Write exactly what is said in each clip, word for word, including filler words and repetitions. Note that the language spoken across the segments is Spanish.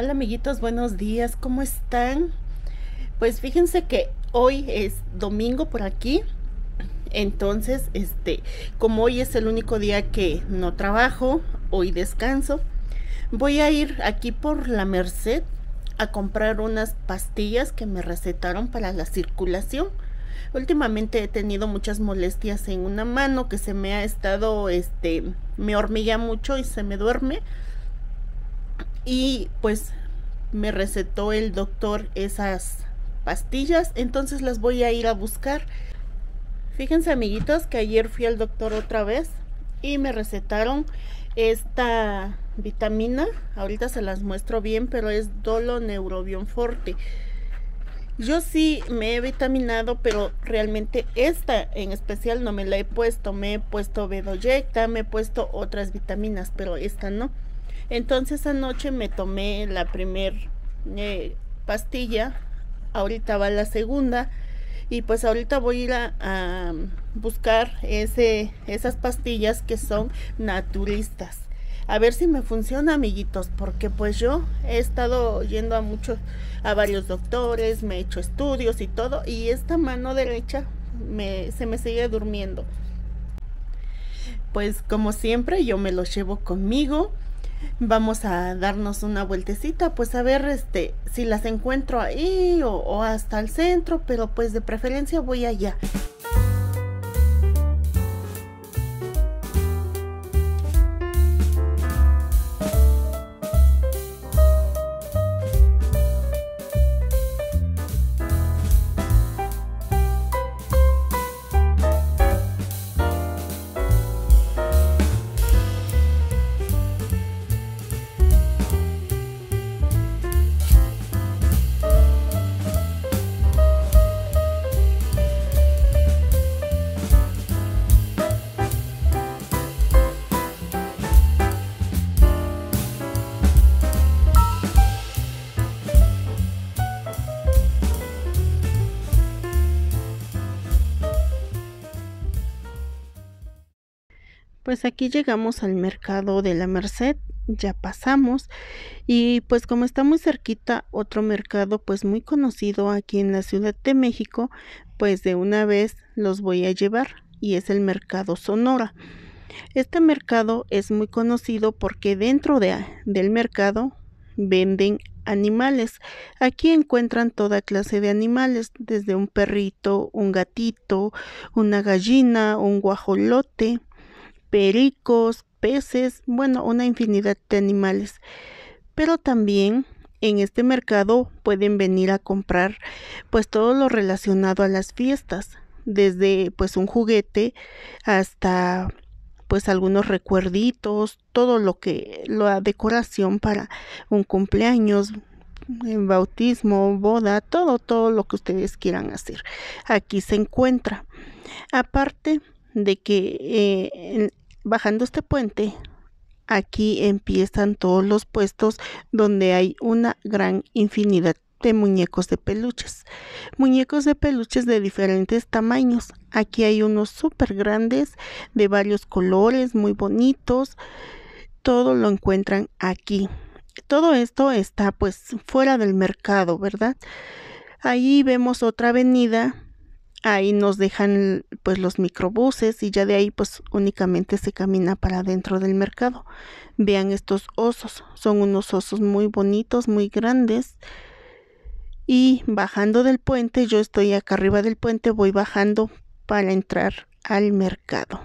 Hola amiguitos, buenos días, ¿cómo están? Pues fíjense que hoy es domingo por aquí, entonces este, como hoy es el único día que no trabajo, hoy descanso, voy a ir aquí por la Merced a comprar unas pastillas que me recetaron para la circulación. Últimamente he tenido muchas molestias en una mano que se me ha estado, este, me hormiguea mucho y se me duerme. Y pues me recetó el doctor esas pastillas, entonces las voy a ir a buscar. Fíjense amiguitos que ayer fui al doctor otra vez y me recetaron esta vitamina, ahorita se las muestro bien, pero es Doloneurobion Forte. Yo sí me he vitaminado, pero realmente esta en especial no me la he puesto. Me he puesto Bedoyecta, me he puesto otras vitaminas, pero esta no. Entonces anoche me tomé la primer eh, pastilla, ahorita va la segunda y pues ahorita voy a ir a, a buscar ese, esas pastillas que son naturistas. A ver si me funciona, amiguitos, porque pues yo he estado yendo a muchos, a varios doctores, me he hecho estudios y todo, y esta mano derecha me, se me sigue durmiendo. Pues como siempre yo me los llevo conmigo. Vamos a darnos una vueltecita, pues a ver este si las encuentro ahí o, o hasta el centro, pero pues de preferencia voy allá. Pues aquí llegamos al mercado de la Merced, ya pasamos y pues como está muy cerquita otro mercado pues muy conocido aquí en la Ciudad de México, pues de una vez los voy a llevar y es el Mercado Sonora. Este mercado es muy conocido porque dentro de, del mercado venden animales. Aquí encuentran toda clase de animales, desde un perrito, un gatito, una gallina, un guajolote, pericos, peces, bueno, una infinidad de animales. Pero también en este mercado pueden venir a comprar pues todo lo relacionado a las fiestas, desde pues un juguete hasta pues algunos recuerditos, todo lo que la decoración para un cumpleaños, bautismo, boda, todo todo lo que ustedes quieran hacer. Aquí se encuentra. Aparte de que eh, bajando este puente, aquí empiezan todos los puestos donde hay una gran infinidad de muñecos de peluches. Muñecos de peluches de diferentes tamaños. Aquí hay unos súper grandes de varios colores, muy bonitos. Todo lo encuentran aquí. Todo esto está pues fuera del mercado, ¿verdad? Ahí vemos otra avenida. Ahí nos dejan pues los microbuses y ya de ahí pues únicamente se camina para dentro del mercado. Vean estos osos, son unos osos muy bonitos, muy grandes. Y bajando del puente, yo estoy acá arriba del puente, voy bajando para entrar al mercado.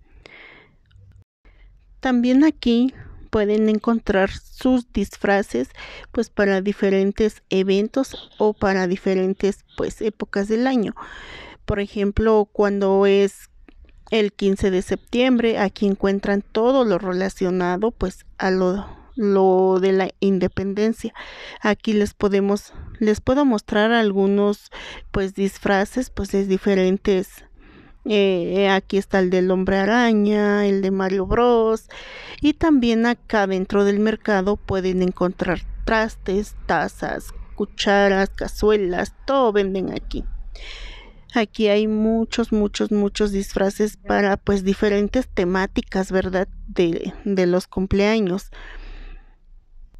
También aquí pueden encontrar sus disfraces pues para diferentes eventos o para diferentes pues épocas del año. Por ejemplo, cuando es el quince de septiembre, aquí encuentran todo lo relacionado pues a lo, lo de la independencia. Aquí les podemos les puedo mostrar algunos pues disfraces pues de diferentes. Eh, aquí está el del Hombre Araña, el de Mario Bros. Y también acá dentro del mercado pueden encontrar trastes, tazas, cucharas, cazuelas, todo venden aquí. Aquí hay muchos, muchos, muchos disfraces para pues diferentes temáticas, ¿verdad? De, de los cumpleaños.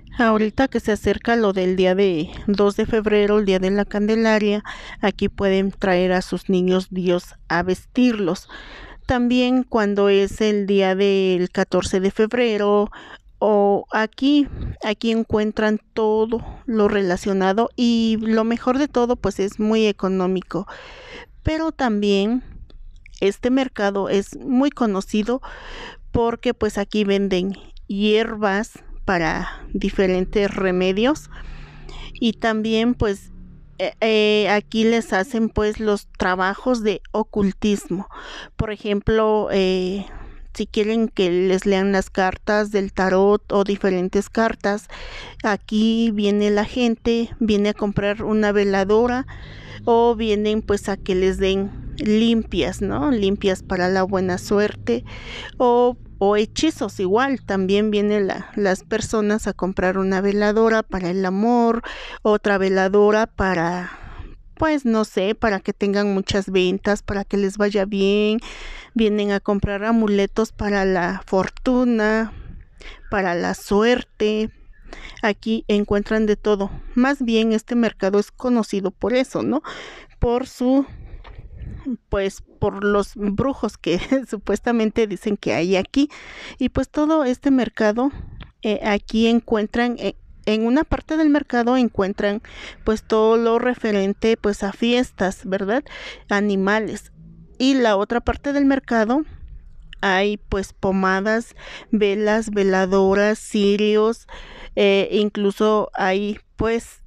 Ahorita que se acerca lo del día de dos de febrero, el día de la Candelaria, aquí pueden traer a sus niños Dios a vestirlos. También cuando es el día del catorce de febrero o aquí, aquí encuentran todo lo relacionado y lo mejor de todo pues es muy económico. Pero también este mercado es muy conocido porque pues aquí venden hierbas para diferentes remedios y también pues eh, eh, aquí les hacen pues los trabajos de ocultismo. Por ejemplo, eh, si quieren que les lean las cartas del tarot o diferentes cartas, aquí viene la gente, viene a comprar una veladora o vienen pues a que les den limpias, ¿no? Limpias para la buena suerte o, o hechizos igual. También vienen la, las personas a comprar una veladora para el amor, otra veladora para, pues no sé, para que tengan muchas ventas, para que les vaya bien. Vienen a comprar amuletos para la fortuna, para la suerte. Aquí encuentran de todo. Más bien este mercado es conocido por eso, ¿no? Por su, pues por los brujos que supuestamente dicen que hay aquí. Y pues todo este mercado, eh, aquí encuentran... Eh, en una parte del mercado encuentran pues todo lo referente pues a fiestas, ¿verdad? Animales. Y la otra parte del mercado hay pues pomadas, velas, veladoras, cirios, eh, incluso hay pues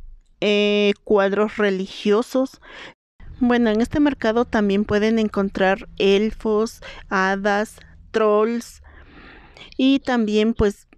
eh, cuadros religiosos. Bueno, en este mercado también pueden encontrar elfos, hadas, trolls y también pues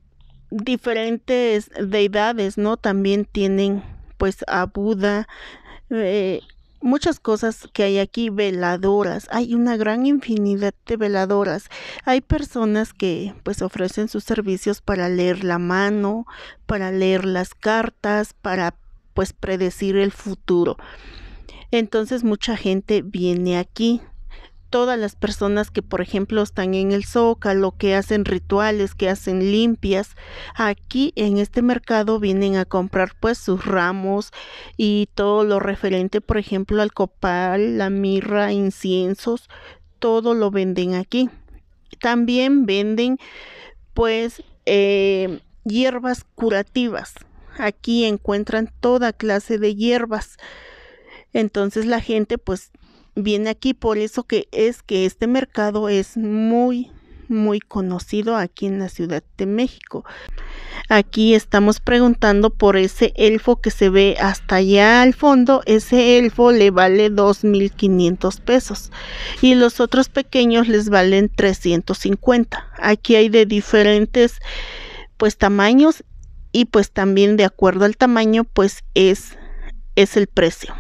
diferentes deidades, ¿no? También tienen pues a Buda, eh, muchas cosas que hay aquí, veladoras, hay una gran infinidad de veladoras. Hay personas que pues ofrecen sus servicios para leer la mano, para leer las cartas, para pues predecir el futuro. Entonces mucha gente viene aquí. Todas las personas que por ejemplo están en el Zócalo, que hacen rituales, que hacen limpias, aquí en este mercado vienen a comprar pues sus ramos y todo lo referente por ejemplo al copal, la mirra, inciensos, todo lo venden aquí. También venden pues eh, hierbas curativas. Aquí encuentran toda clase de hierbas. Entonces la gente pues viene aquí, por eso que es que este mercado es muy muy conocido aquí en la Ciudad de México. Aquí estamos preguntando por ese elfo que se ve hasta allá al fondo. Ese elfo le vale dos mil quinientos pesos y los otros pequeños les valen trescientos cincuenta. Aquí hay de diferentes pues tamaños y pues también de acuerdo al tamaño pues es es el precio.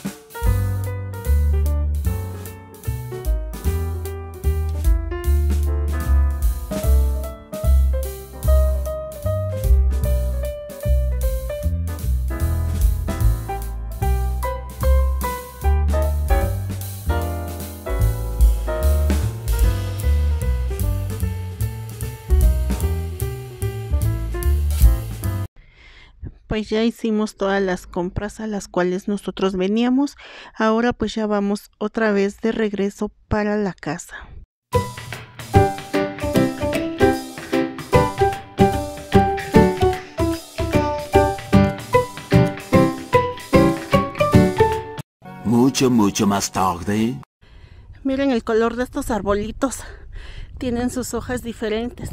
Pues ya hicimos todas las compras a las cuales nosotros veníamos. Ahora pues ya vamos otra vez de regreso para la casa. Mucho, mucho más tarde. Miren el color de estos arbolitos. Tienen sus hojas diferentes.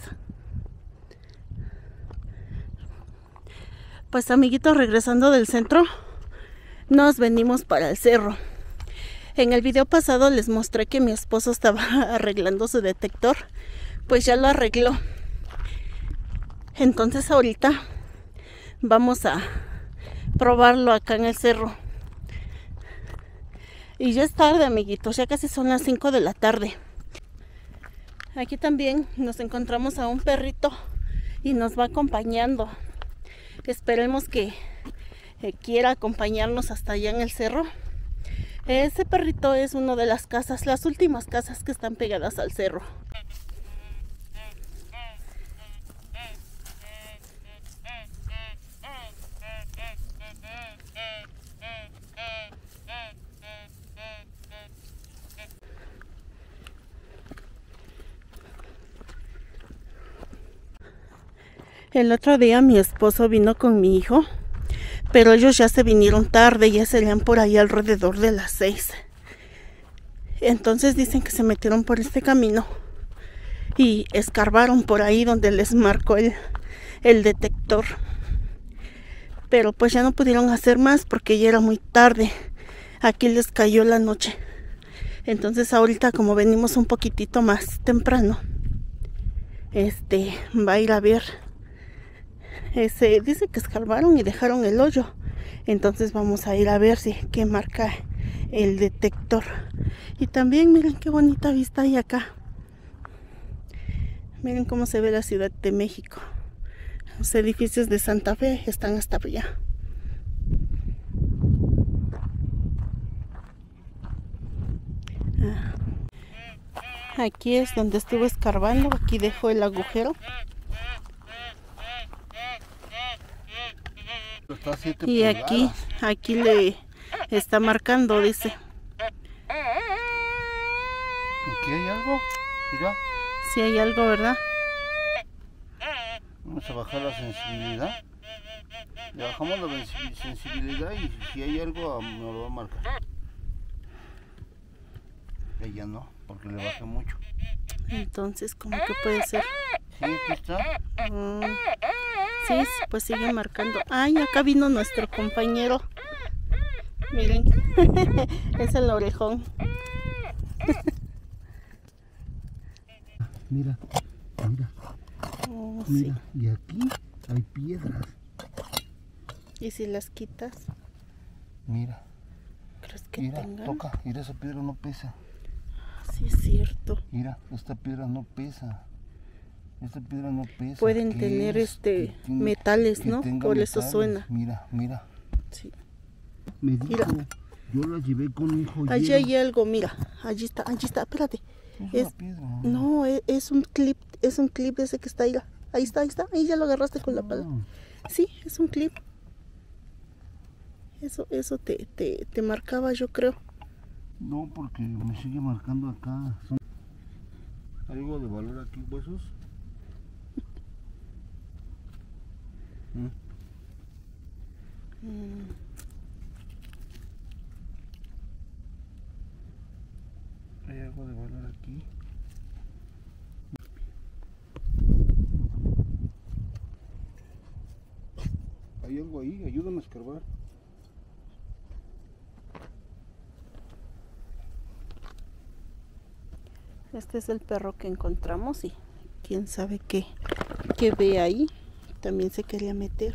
Pues amiguitos, regresando del centro, nos venimos para el cerro. En el video pasado les mostré que mi esposo estaba arreglando su detector. Pues ya lo arregló. Entonces ahorita vamos a probarlo acá en el cerro. Y ya es tarde, amiguitos, ya casi son las cinco de la tarde. Aquí también nos encontramos a un perrito y nos va acompañando. Esperemos que eh, quiera acompañarnos hasta allá en el cerro. Ese perrito es una de las casas, las últimas casas que están pegadas al cerro. El otro día mi esposo vino con mi hijo, pero ellos ya se vinieron tarde, ya serían por ahí alrededor de las seis. Entonces dicen que se metieron por este camino y escarbaron por ahí donde les marcó el, el detector. Pero pues ya no pudieron hacer más porque ya era muy tarde. Aquí les cayó la noche. Entonces ahorita, como venimos un poquitito más temprano, este va a ir a ver. Ese, dice que escarbaron y dejaron el hoyo. Entonces vamos a ir a ver si qué marca el detector. Y también miren qué bonita vista hay acá. Miren cómo se ve la Ciudad de México. Los edificios de Santa Fe están hasta allá. Ah. Aquí es donde estuve escarbando. Aquí dejó el agujero. Y aquí, aquí le está marcando, dice. Aquí hay algo, mira. Sí hay algo, ¿verdad? Vamos a bajar la sensibilidad. Le bajamos la sensibilidad y si hay algo me lo va a marcar. Ella no, porque le bajé mucho. Entonces, ¿cómo que puede ser? Sí, aquí está. Mm. Sí, pues sigue marcando. Ay, acá vino nuestro compañero. Miren, es el orejón. Mira, mira. Oh, mira, sí. Y aquí hay piedras. ¿Y si las quitas? Mira. ¿Crees que Mira, tengan? toca. Mira, esa piedra no pesa. Sí, es cierto. Mira, esta piedra no pesa. Esta piedra no pesa. Pueden ¿Qué tener es? este Que tiene- metales, que ¿no? tenga Por eso metales. suena. Mira, mira. Sí. Me dijo, Mira. yo la llevé con un joyero. Allí hay algo, mira. Allí está, allí está, espérate. Es Es, una piedra. no, es, es un clip, es un clip ese que está ahí. Ahí está, ahí está. Ahí ya lo agarraste con la pala. Ah, Sí, es un clip. Eso, eso te, te, te marcaba, yo creo. No, porque me sigue marcando acá. Son- ¿Algo de valor aquí, huesos? ¿Mm? Mm. ¿Hay algo de valor aquí? ¿Hay algo ahí? Ayúdame a escarbar. Este es el perro que encontramos y quién sabe qué, qué ve ahí. También se quería meter.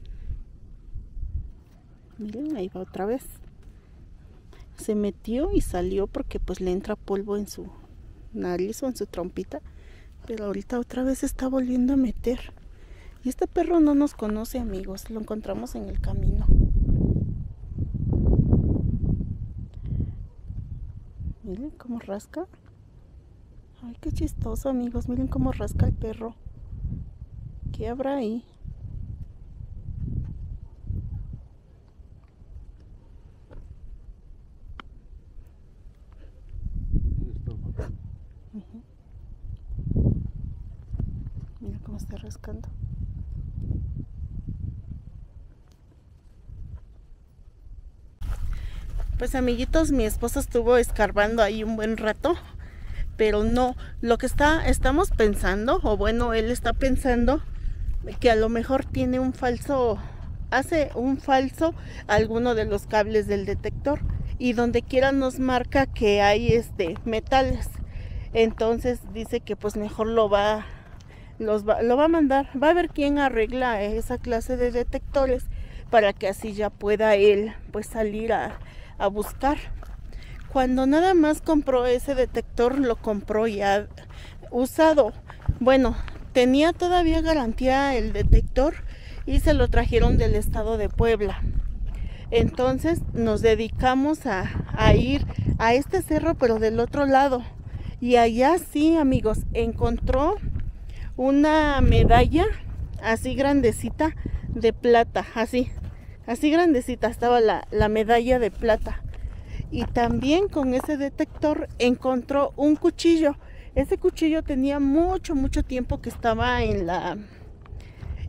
Miren, ahí va otra vez. Se metió y salió porque pues le entra polvo en su nariz o en su trompita. Pero ahorita otra vez se está volviendo a meter. Y este perro no nos conoce, amigos. Lo encontramos en el camino. Miren cómo rasca. Ay, qué chistoso, amigos. Miren cómo rasca el perro. ¿Qué habrá ahí? Uh-huh. Mira cómo está rascando. Pues, amiguitos, mi esposo estuvo escarbando ahí un buen rato. Pero no, lo que está, estamos pensando, o bueno, él está pensando que a lo mejor tiene un falso, hace un falso alguno de los cables del detector y donde quiera nos marca que hay este metales. Entonces dice que pues mejor lo va, los va, lo va a mandar, va a ver quién arregla esa clase de detectores para que así ya pueda él pues salir a, a buscar. Cuando nada más compró ese detector, lo compró ya usado. Bueno, tenía todavía garantía el detector y se lo trajeron del estado de Puebla. Entonces nos dedicamos a, a ir a este cerro, pero del otro lado. Y allá sí, amigos, encontró una medalla así grandecita de plata, así, así grandecita estaba la, la medalla de plata. Y también con ese detector encontró un cuchillo. Ese cuchillo tenía mucho, mucho tiempo que estaba en la,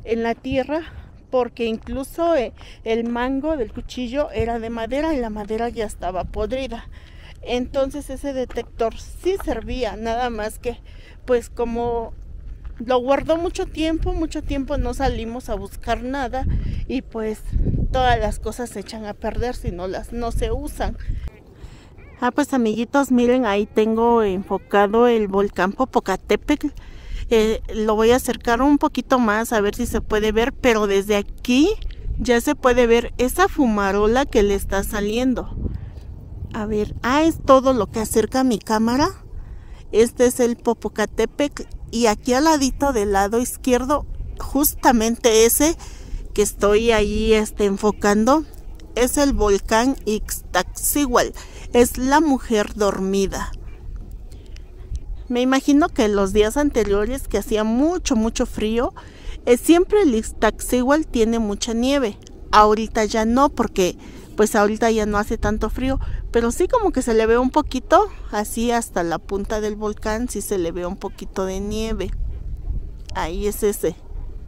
en la tierra, porque incluso eh, el mango del cuchillo era de madera y la madera ya estaba podrida. Entonces ese detector sí servía, nada más que pues como lo guardó mucho tiempo, mucho tiempo no salimos a buscar nada y pues todas las cosas se echan a perder si no las no se usan. Ah, pues amiguitos, miren, ahí tengo enfocado el volcán Popocatépetl. Eh, lo voy a acercar un poquito más a ver si se puede ver, pero desde aquí ya se puede ver esa fumarola que le está saliendo. A ver, ah, es todo lo que acerca mi cámara. Este es el Popocatépetl y aquí al ladito del lado izquierdo, justamente ese que estoy ahí este, enfocando, es el volcán Ixtaccíhuatl, es la mujer dormida. Me imagino que en los días anteriores que hacía mucho, mucho frío, eh, siempre el Ixtaccíhuatl tiene mucha nieve. Ahorita ya no, porque pues ahorita ya no hace tanto frío, pero sí como que se le ve un poquito, así hasta la punta del volcán, sí se le ve un poquito de nieve. Ahí es ese.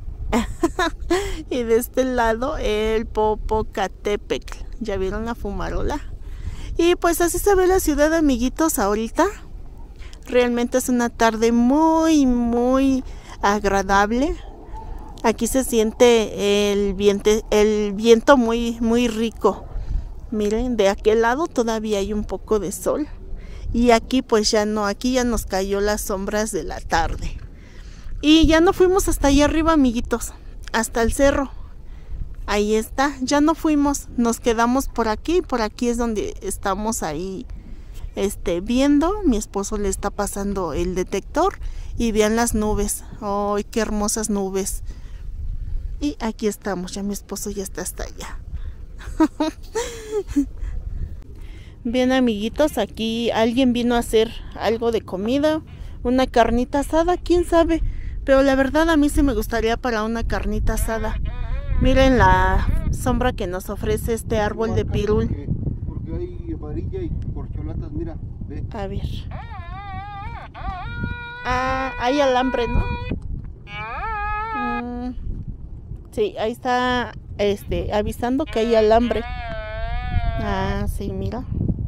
Y de este lado el Popocatépetl. ¿Ya vieron la fumarola? Y pues así se ve la ciudad, amiguitos, ahorita. Realmente es una tarde muy, muy agradable. Aquí se siente el viento, el viento muy, muy rico. Miren, de aquel lado todavía hay un poco de sol. Y aquí pues ya no, aquí ya nos cayó las sombras de la tarde. Y ya no fuimos hasta allá arriba, amiguitos, hasta el cerro. Ahí está, ya no fuimos, nos quedamos por aquí. Por aquí es donde estamos ahí este, viendo. Mi esposo le está pasando el detector y vean las nubes. ¡Ay, qué hermosas nubes! Y aquí estamos, ya mi esposo ya está hasta allá. Bien, amiguitos, aquí alguien vino a hacer algo de comida, una carnita asada, quién sabe, pero la verdad a mí sí me gustaría para una carnita asada. Miren la sombra que nos ofrece este árbol de pirul. Porque, porque hay varilla y corcholatas, mira, ve. A ver. Ah, hay alambre, ¿no? Mm, sí, ahí está este avisando que hay alambre. Ah, sí, mira.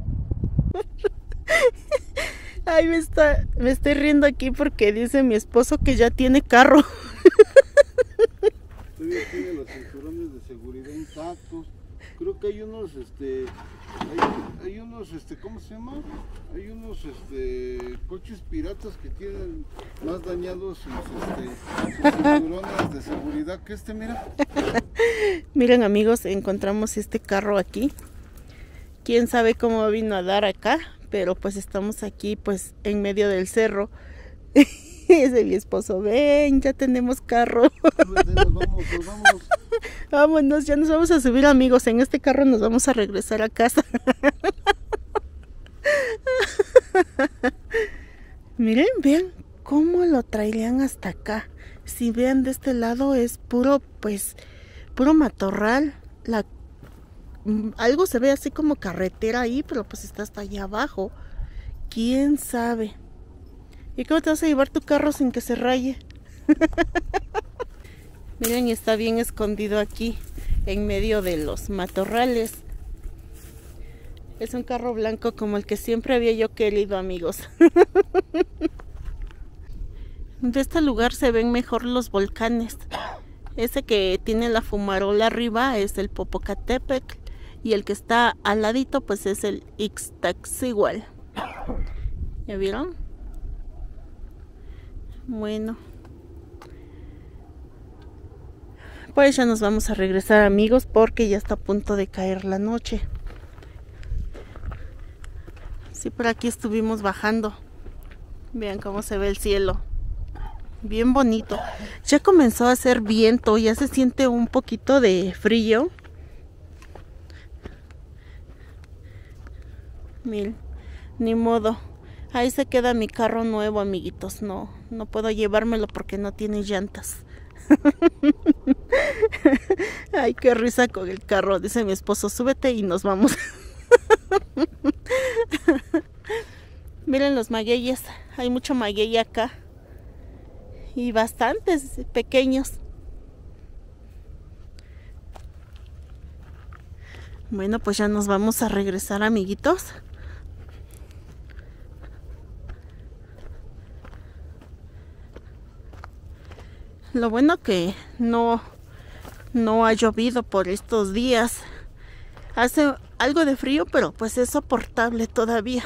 Ay, me está me estoy riendo aquí porque dice mi esposo que ya tiene carro. Todavía tiene los cinturones de seguridad intactos. Creo que hay unos, este, hay, hay unos, este, ¿cómo se llama? Hay unos, este, coches piratas que tienen más dañados sus, este, sus cinturones de seguridad que este, mira. Miren, amigos, encontramos este carro aquí. Quién sabe cómo vino a dar acá, pero pues estamos aquí, pues, en medio del cerro. Dice mi esposo, ven, ya tenemos carro. Nos vamos, nos vamos. Vámonos, ya nos vamos a subir, amigos. En este carro nos vamos a regresar a casa. Miren, vean cómo lo traerían hasta acá. Si vean de este lado es puro, pues, puro matorral. La, algo se ve así como carretera ahí, pero pues está hasta allá abajo. ¿Quién sabe? ¿Y cómo te vas a llevar tu carro sin que se raye? Miren, está bien escondido aquí, en medio de los matorrales. Es un carro blanco como el que siempre había yo querido, amigos. De este lugar se ven mejor los volcanes. Ese que tiene la fumarola arriba es el Popocatépetl. Y el que está al ladito pues es el Ixtaccíhuatl. ¿Ya vieron? Bueno, pues ya nos vamos a regresar, amigos, porque ya está a punto de caer la noche. Sí, por aquí estuvimos bajando. Vean cómo se ve el cielo. Bien bonito. Ya comenzó a hacer viento, ya se siente un poquito de frío. Miren, ni modo. Ahí se queda mi carro nuevo, amiguitos. No, no puedo llevármelo porque no tiene llantas. Ay, qué risa con el carro. Dice mi esposo, súbete y nos vamos. Miren los magueyes. Hay mucho maguey acá. Y bastantes pequeños. Bueno, pues ya nos vamos a regresar, amiguitos. Lo bueno que no, no ha llovido por estos días. Hace algo de frío, pero pues es soportable todavía.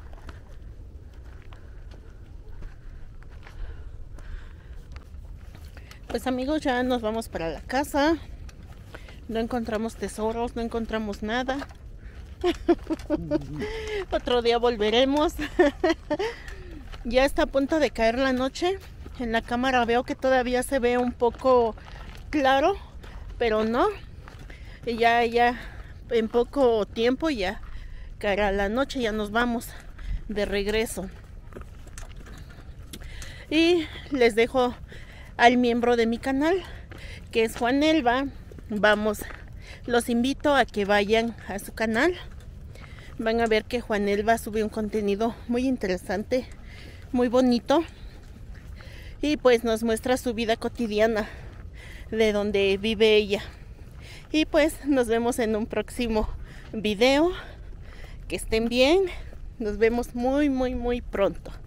Pues amigos, ya nos vamos para la casa. No encontramos tesoros, no encontramos nada. Otro día volveremos. Ya está a punto de caer la noche. En la cámara veo que todavía se ve un poco claro, pero no. Ya, ya, en poco tiempo ya caerá la noche, ya nos vamos de regreso. Y les dejo al miembro de mi canal, que es Juan Elba. Vamos, los invito a que vayan a su canal. Van a ver que Juan Elba sube un contenido muy interesante, muy bonito. Y pues nos muestra su vida cotidiana, de donde vive ella. Y pues nos vemos en un próximo video. Que estén bien. Nos vemos muy, muy, muy pronto.